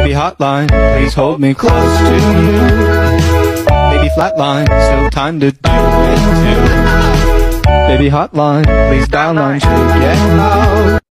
Baby hotline, please hold me close to you. Baby flatline, still time to do it too. Baby hotline, please dial 9 to get out.